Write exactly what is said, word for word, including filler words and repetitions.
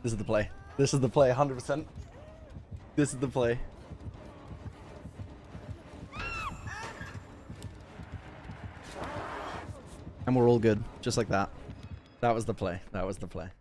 This is the play. This is the play, one hundred percent. This is the play. And we're all good, just like that. That was the play. That was the play.